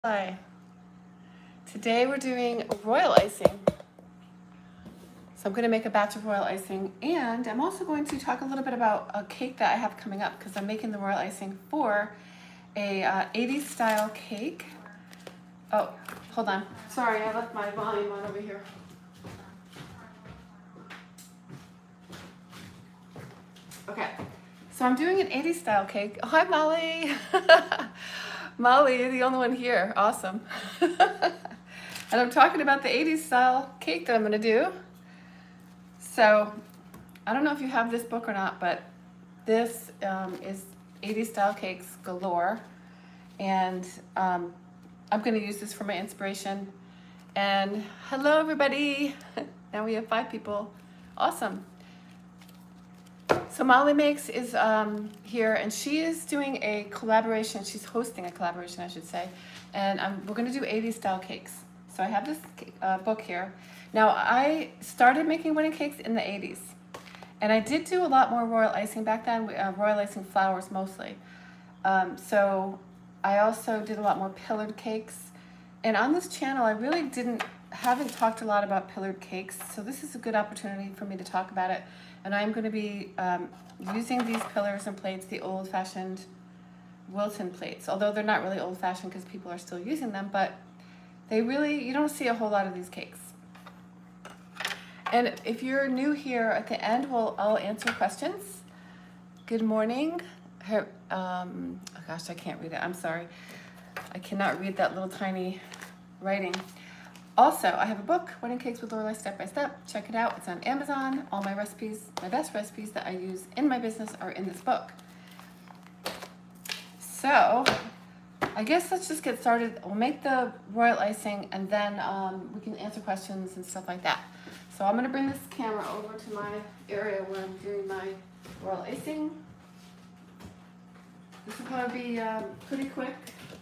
Hi. Today we're doing royal icing. So I'm going to make a batch of royal icing, and I'm also going to talk a little bit about a cake that I have coming up because I'm making the royal icing for a 80s style cake. Oh, hold on. Sorry, I left my volume on over here. Okay, so I'm doing an 80s style cake. Oh, hi, Molly. Molly, you're the only one here. Awesome. And I'm talking about the 80s style cake that I'm going to do. So I don't know if you have this book or not, but this is 80s style cakes galore. And I'm going to use this for my inspiration. And hello, everybody. Now we have 5 people. Awesome. So Molly Makes is here, and she is doing a collaboration. She's hosting a collaboration, I should say. And we're going to do 80s style cakes. So I have this book here. Now, I started making wedding cakes in the 80s. And I did do a lot more royal icing back then, royal icing flowers mostly. So I also did a lot more pillared cakes. And on this channel, I really haven't talked a lot about pillared cakes. So this is a good opportunity for me to talk about it. And I'm going to be using these pillars and plates, the old-fashioned Wilton plates. Although they're not really old-fashioned because people are still using them, but you don't see a whole lot of these cakes. And if you're new here, at the end, I'll answer questions. Good morning. Oh gosh, I can't read it. I'm sorry. I cannot read that little tiny writing. Also, I have a book, Wedding Cakes with Lorelie Step by Step. Check it out. It's on Amazon. All my recipes, my best recipes that I use in my business are in this book. So, I guess let's just get started. We'll make the royal icing, and then we can answer questions and stuff like that. So I'm going to bring this camera over to my area where I'm doing my royal icing. This will probably be pretty quick.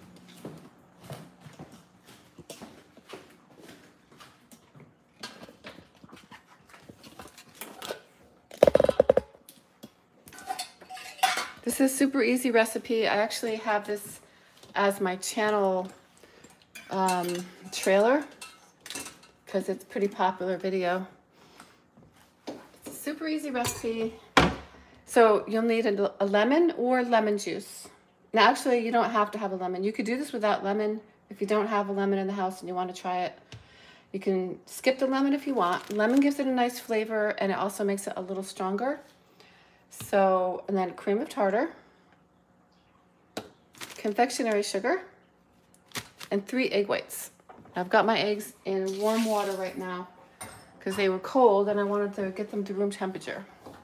This is a super easy recipe. I actually have this as my channel trailer because it's a pretty popular video. It's a super easy recipe. So you'll need a lemon or lemon juice. Now actually you don't have to have a lemon. You could do this without lemon if you don't have a lemon in the house and you want to try it. You can skip the lemon if you want. Lemon gives it a nice flavor and it also makes it a little stronger. So, and then cream of tartar, confectionery sugar, and 3 egg whites. I've got my eggs in warm water right now because they were cold and I wanted to get them to room temperature.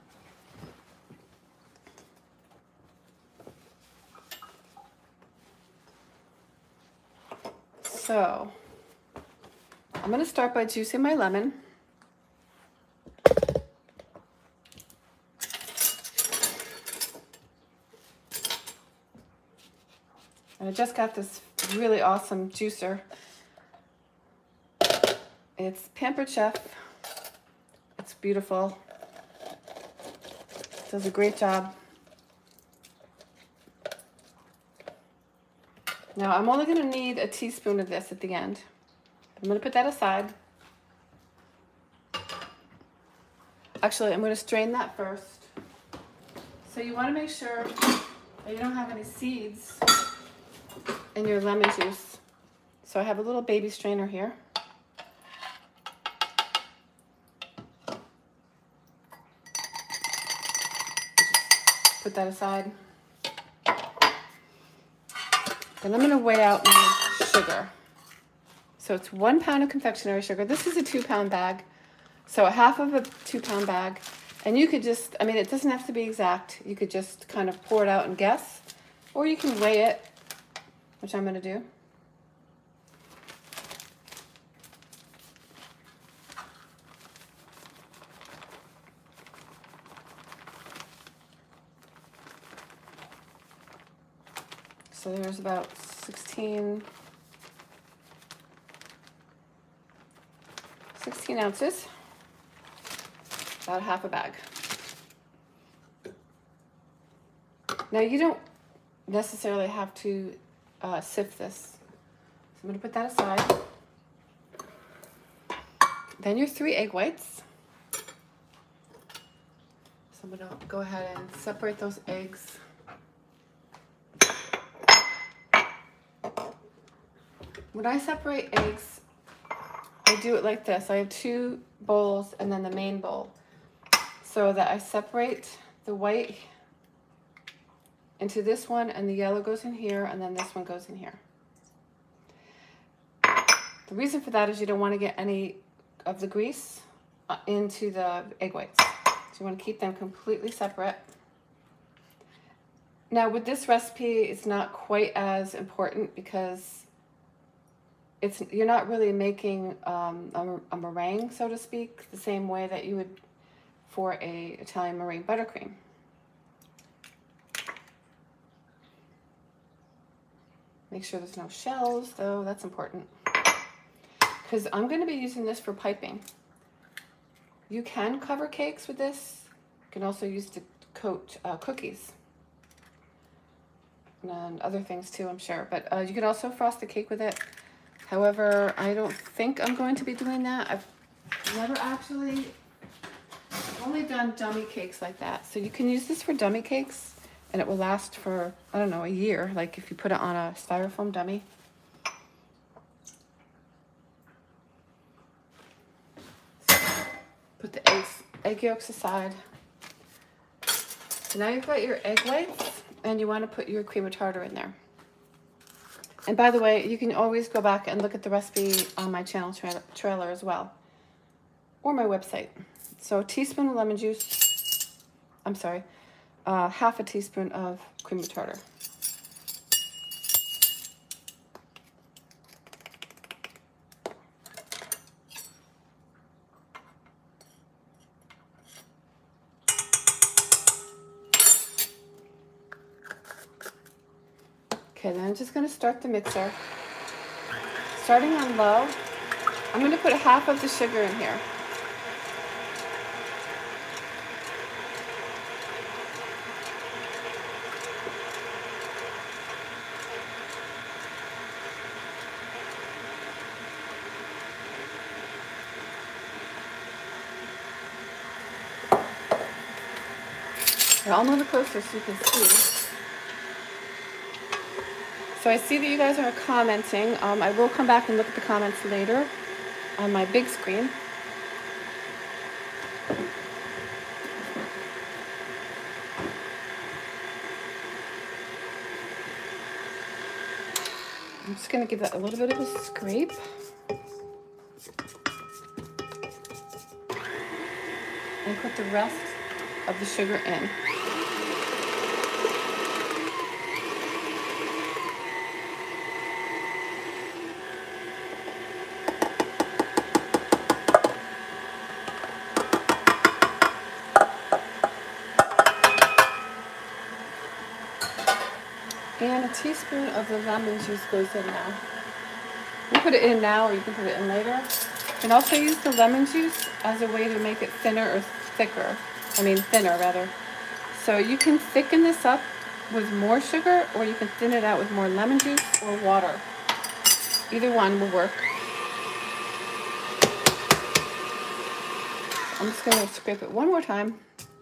So, I'm going to start by juicing my lemon. And I just got this really awesome juicer. It's Pampered Chef. It's beautiful. It does a great job. Now I'm only going to need a teaspoon of this at the end. I'm going to put that aside. Actually, I'm going to strain that first. So you want to make sure that you don't have any seeds in your lemon juice. So I have a little baby strainer here. Put that aside. Then I'm going to weigh out my sugar. So it's 1 pound of confectionery sugar. This is a 2-pound bag. So half of a 2-pound bag. And you could just, it doesn't have to be exact. You could just kind of pour it out and guess. Or you can weigh it, which I'm going to do. So there's about 16 ounces, about half a bag. Now you don't necessarily have to sift this. I'm gonna put that aside. Then your 3 egg whites. So I'm gonna go ahead and separate those eggs. When I separate eggs, I do it like this. I have 2 bowls and then the main bowl. So that I separate the white into this one, and the yellow goes in here, and then this one goes in here. The reason for that is you don't want to get any of the grease into the egg whites. So you want to keep them completely separate. Now with this recipe, it's not quite as important because you're not really making a meringue, so to speak, the same way that you would for a Italian meringue buttercream. Make sure there's no shells, though. That's important. Because I'm going to be using this for piping. You can cover cakes with this. You can also use to coat cookies. And other things too, I'm sure. But you can also frost the cake with it. However, I don't think I'm going to be doing that. I've never actually... I've only done dummy cakes like that. So you can use this for dummy cakes. And it will last for, I don't know, a year, like if you put it on a styrofoam dummy. So put the egg yolks aside. So now you've got your egg whites, and you want to put your cream of tartar in there. And by the way, you can always go back and look at the recipe on my channel trailer as well, or my website. So a teaspoon of lemon juice, I'm sorry, half a teaspoon of cream of tartar. Okay, then I'm just going to start the mixer. Starting on low, I'm going to put half of the sugar in here. I'll move it closer so you can see. So I see that you guys are commenting. I will come back and look at the comments later on my big screen. I'm just going to give that a little bit of a scrape. And put the rest of the sugar in. And a teaspoon of the lemon juice goes in now. You can put it in now or you can put it in later. You can also use the lemon juice as a way to make it thinner or thicker. Thinner rather. So you can thicken this up with more sugar, or you can thin it out with more lemon juice or water. Either one will work. I'm just going to scrape it one more time.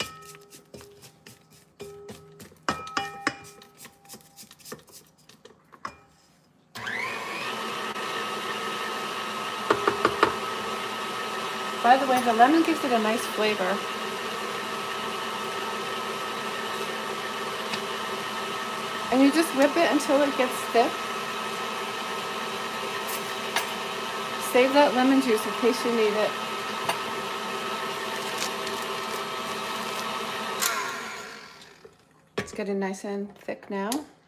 By the way, the lemon gives it a nice flavor. And you just whip it until it gets thick. Save that lemon juice in case you need it. It's getting nice and thick now.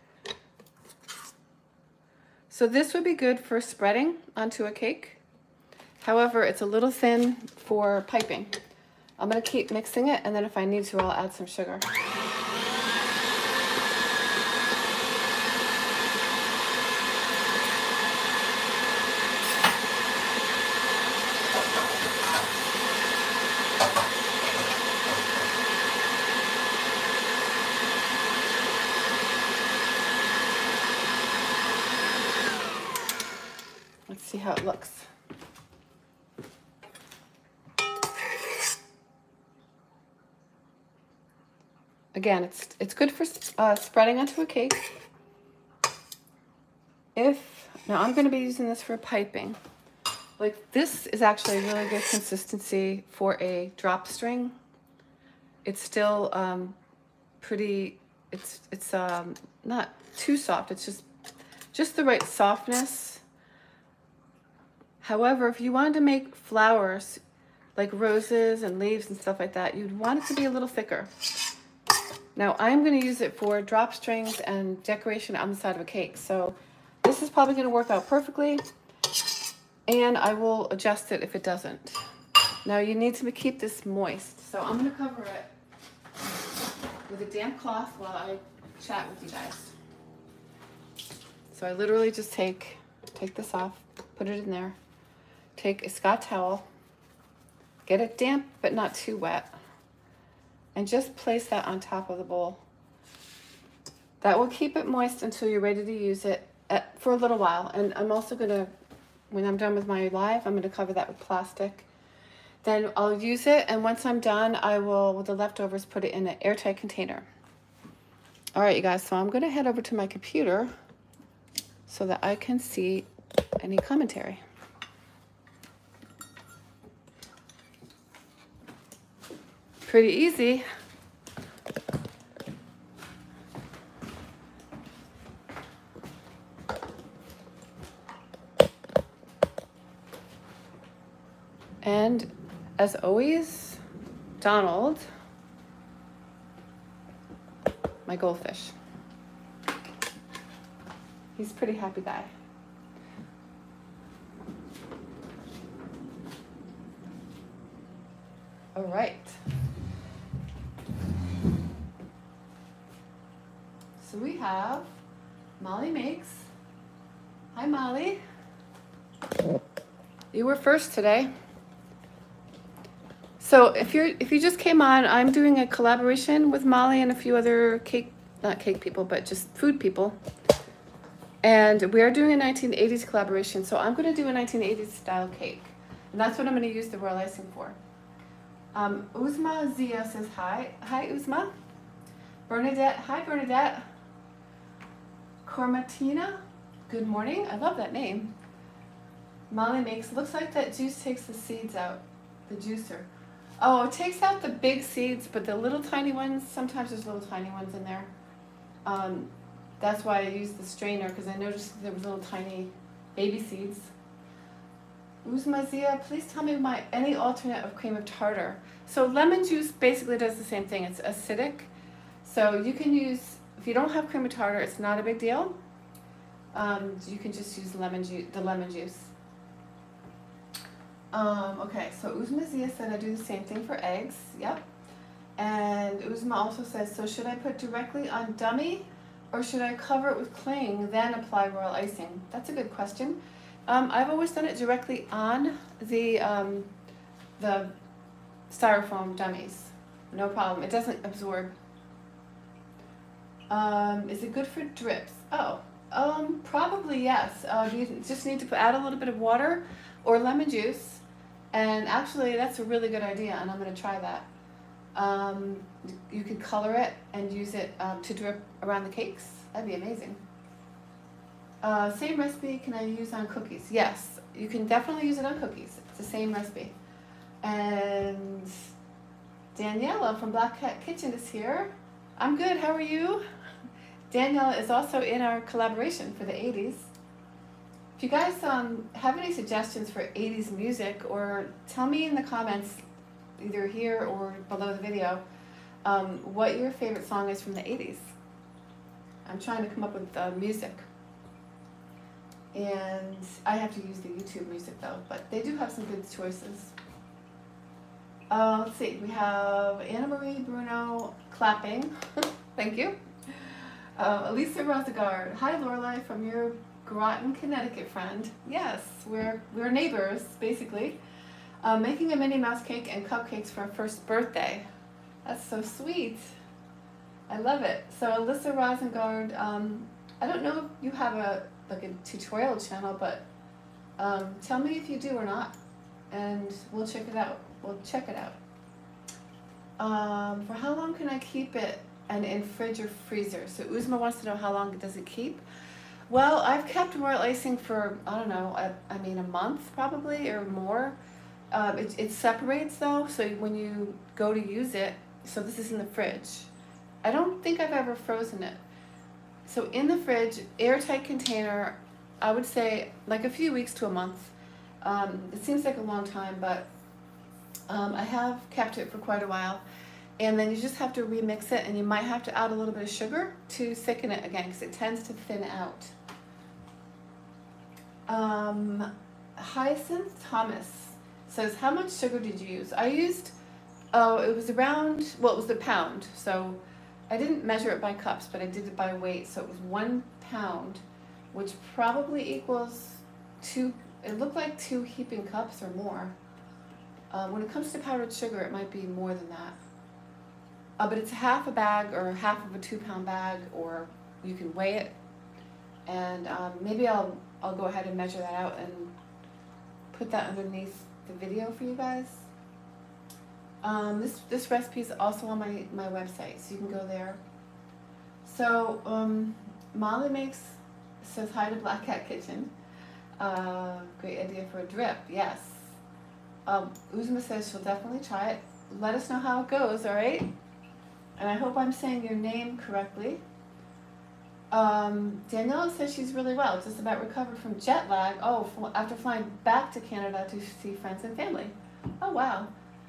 So this would be good for spreading onto a cake. However, it's a little thin for piping. I'm going to keep mixing it, and then if I need to, I'll add some sugar. Let's see how it looks. Again, it's good for spreading onto a cake. Now I'm going to be using this for piping. Like, this is actually a really good consistency for a drop string. It's still pretty, it's not too soft. It's just the right softness. However, if you wanted to make flowers like roses and leaves and stuff like that, you'd want it to be a little thicker. Now I'm going to use it for drop strings and decoration on the side of a cake. So this is probably going to work out perfectly, and I will adjust it if it doesn't. Now you need to keep this moist. So I'm going to cover it with a damp cloth while I chat with you guys. So I literally just take this off, put it in there, take a Scott towel, get it damp but not too wet, and just place that on top of the bowl. That will keep it moist until you're ready to use it for a little while. And I'm also gonna, when I'm done with my live, I'm gonna cover that with plastic. Then I'll use it, and once I'm done, I will, with the leftovers, put it in an airtight container. All right, you guys, so I'm gonna head over to my computer so that I can see any commentary. Pretty easy. And as always, Donald, my goldfish. He's a pretty happy guy. All right. So we have Molly Makes. Hi, Molly. You were first today. So if you just came on, I'm doing a collaboration with Molly and a few other not cake people, but just food people. And we are doing a 1980s collaboration. So I'm going to do a 1980s style cake. And that's what I'm going to use the royal icing for. Uzma Zia says hi. Hi, Uzma. Bernadette. Hi, Bernadette. Cormatina. Good morning. I love that name. Molly Makes. Looks like that juice takes the seeds out. The juicer. Oh, it takes out the big seeds, but the little tiny ones, sometimes there's little tiny ones in there. That's why I used the strainer, because I noticed there was little tiny baby seeds. Uzmazia, please tell me any alternate of cream of tartar. So lemon juice basically does the same thing. It's acidic. So you can use, if you don't have cream of tartar, it's not a big deal. You can just use the lemon juice. Okay, so Uzma Zia said I do the same thing for eggs. Yep. And Uzma also says, so should I put directly on dummy, or should I cover it with cling, then apply royal icing? That's a good question. I've always done it directly on the styrofoam dummies. No problem. It doesn't absorb. Is it good for drips? Oh, probably yes. You just need to add a little bit of water or lemon juice. And actually, that's a really good idea, and I'm going to try that. You could color it and use it to drip around the cakes. That'd be amazing. Same recipe can I use on cookies? Yes, you can definitely use it on cookies. It's the same recipe. And Daniela from Black Cat Kitchen is here. I'm good, how are you? Daniela is also in our collaboration for the 80s. If you guys have any suggestions for 80s music, or tell me in the comments, either here or below the video, what your favorite song is from the 80s. I'm trying to come up with music. And I have to use the YouTube music though, but they do have some good choices. Let's see, we have Anna Marie Bruno clapping. Thank you. Elisa Rosegard. Hi, Lorelie, from your Groton, Connecticut friend. Yes, we're neighbors, basically. Making a Minnie Mouse cake and cupcakes for our first birthday. That's so sweet. I love it. So Alyssa Rosengard, I don't know if you have a tutorial channel, but Tell me if you do or not, and we'll check it out. We'll check it out. For how long can I keep it and in fridge or freezer? So Uzma wants to know how long does it keep. Well, I've kept royal icing for, I don't know, I mean a month probably or more. It separates though, so when you go to use it, so this is in the fridge. I don't think I've ever frozen it. So in the fridge, airtight container, I would say like a few weeks to a month. It seems like a long time, but I have kept it for quite a while. And then you just have to remix it, and you might have to add a little bit of sugar to thicken it again because it tends to thin out. Hyacinth Thomas says, how much sugar did you use? I used, oh, it was around, well, it was a pound. So I didn't measure it by cups, but I did it by weight. So it was 1 pound, which probably equals 2, it looked like 2 heaping cups or more. When it comes to powdered sugar, it might be more than that. But it's half a bag or half of a 2-pound bag, or you can weigh it. And maybe I'll go ahead and measure that out and put that underneath the video for you guys. This recipe is also on my website, so you can go there. So Molly says hi to Black Cat Kitchen. Great idea for a drip, yes. Uzma says she'll definitely try it. Let us know how it goes, all right? And I hope I'm saying your name correctly. Daniela says she's really well, just about recovered from jet lag. Oh, after flying back to Canada to see friends and family. Oh, wow.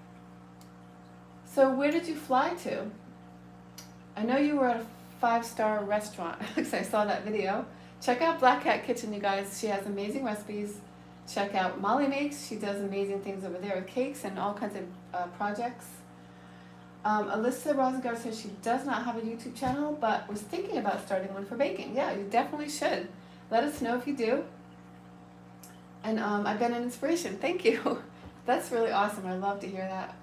So where did you fly to? I know you were at a 5-star restaurant, because I saw that video. Check out Black Cat Kitchen, you guys. She has amazing recipes. Check out Molly Makes. She does amazing things over there with cakes and all kinds of projects. Alyssa Rosengard says she does not have a YouTube channel, but was thinking about starting one for baking. Yeah, you definitely should. Let us know if you do. And I've been an inspiration. Thank you. That's really awesome. I love to hear that.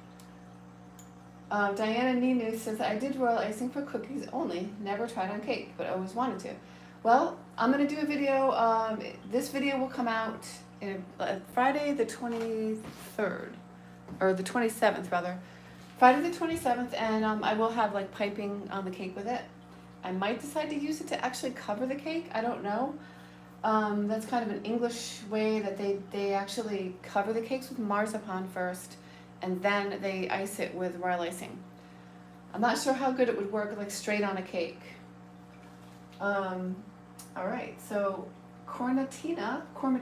Diana Ninu says, I did royal icing for cookies only. Never tried on cake, but always wanted to. Well, I'm going to do a video. This video will come out Friday the 23rd, or the 27th rather. Friday the 27th, and I will have like piping on the cake with it. I might decide to use it to actually cover the cake. I don't know. That's kind of an English way that they actually cover the cakes with marzipan first, and then they ice it with royal icing. I'm not sure how good it would work like straight on a cake. All right, so Cormatina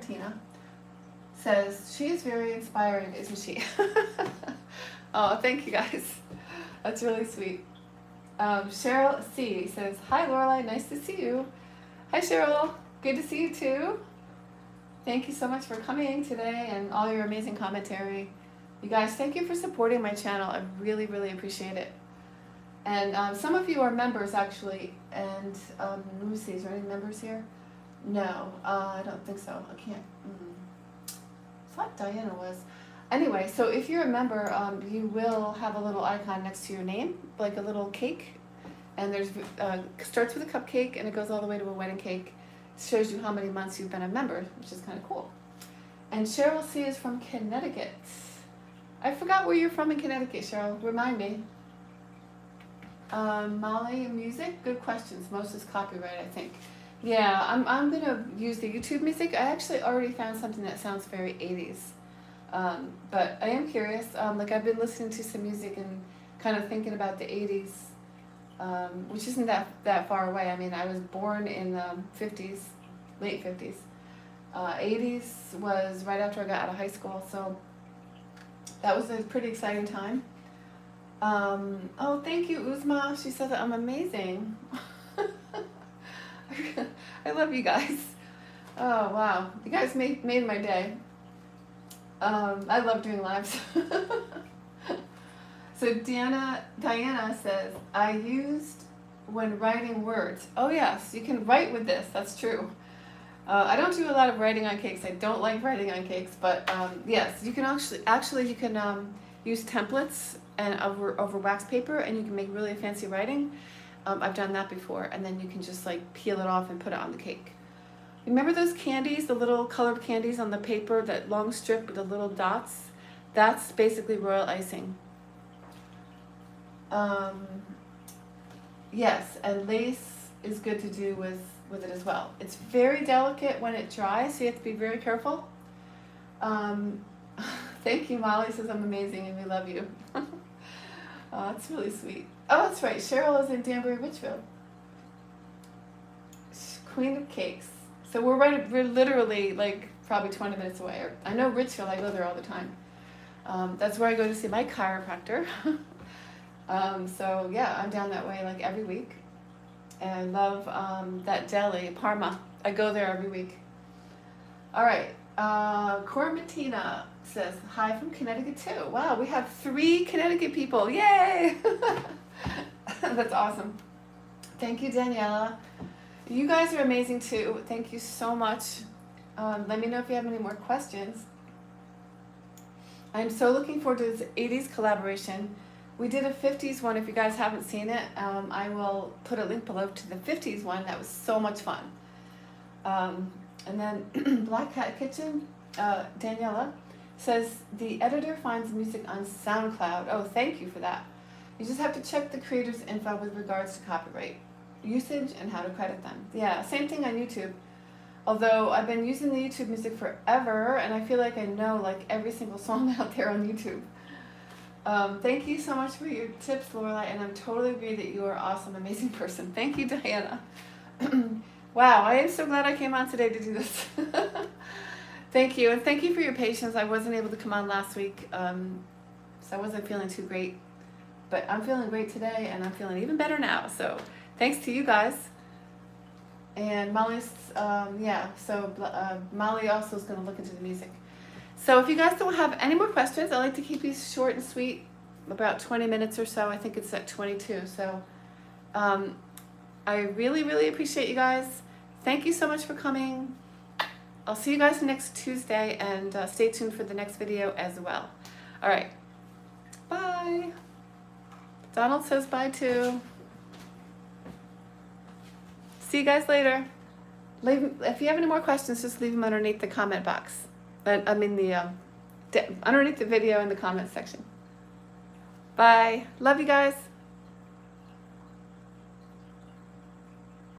says, she is very inspiring, isn't she? Oh, thank you guys. That's really sweet. Cheryl C says, hi Lorelie, nice to see you. Hi Cheryl, good to see you too. Thank you so much for coming today and all your amazing commentary. You guys, thank you for supporting my channel. I really, really appreciate it. And some of you are members actually, and let me see, is there any members here? No, I don't think so. I can't. I thought Diana was. Anyway, so if you're a member, you will have a little icon next to your name, like a little cake. And there's starts with a cupcake and it goes all the way to a wedding cake. It shows you how many months you've been a member, which is kind of cool. And Cheryl C is from Connecticut. I forgot where you're from in Connecticut, Cheryl. Remind me. Molly, music? Good questions. Most is copyright, I think. Yeah, I'm going to use the YouTube music. I actually already found something that sounds very 80s. But I am curious. Like I've been listening to some music and kind of thinking about the 80s, which isn't that far away. I mean, I was born in the 50s, late 50s. 80s was right after I got out of high school, so that was a pretty exciting time. Oh, thank you, Uzma. She said that I'm amazing. I love you guys. Oh, wow. You guys made my day. I love doing lives. So Diana says, I used when writing words. Oh yes, you can write with this, that's true. I don't do a lot of writing on cakes. I don't like writing on cakes, but yes, you can actually you can use templates and over wax paper, and you can make really fancy writing. I've done that before, and then you can just like peel it off and put it on the cake. Remember those candies, the little colored candies on the paper, that long strip with the little dots? That's basically royal icing. Yes, and lace is good to do with it as well. It's very delicate when it dries, so you have to be very careful. Thank you, Molly says I'm amazing and we love you. Oh, that's really sweet. Oh, that's right. Cheryl is in Danbury, Richfield. Queen of Cakes. So we're literally like probably 20 minutes away. I know Richfield, I go there all the time. That's where I go to see my chiropractor. So yeah, I'm down that way like every week. And I love that deli, Parma. I go there every week. All right. Cormatina says, hi from Connecticut too. Wow, we have 3 Connecticut people. Yay! That's awesome. Thank you, Daniela. You guys are amazing too. Thank you so much. Let me know if you have any more questions. I'm so looking forward to this 80s collaboration. We did a 50s one. If you guys haven't seen it, I will put a link below to the 50s one. That was so much fun. And then Black Cat Kitchen, Daniela says, the editor finds music on SoundCloud. Oh, thank you for that. You just have to check the creator's info with regards to copyright usage and how to credit them. Yeah, same thing on YouTube. Although I've been using the YouTube music forever, and I feel like I know like every single song out there on YouTube. Thank you so much for your tips, Lorelie, and I totally agree that you are an awesome, amazing person. Thank you, Diana. Wow, I am so glad I came on today to do this. Thank you, and thank you for your patience. I wasn't able to come on last week, so I wasn't feeling too great. But I'm feeling great today, and I'm feeling even better now. So thanks to you guys. And Molly's, Molly also is going to look into the music. So if you guys don't have any more questions, I like to keep these short and sweet, about 20 minutes or so. I think it's at 22. So I really, really appreciate you guys. Thank you so much for coming. I'll see you guys next Tuesday, and stay tuned for the next video as well. All right. Bye. Donald says bye too. See you guys later. If you have any more questions, just leave them underneath the comment box. I mean underneath the video in the comment section. Bye. Love you guys.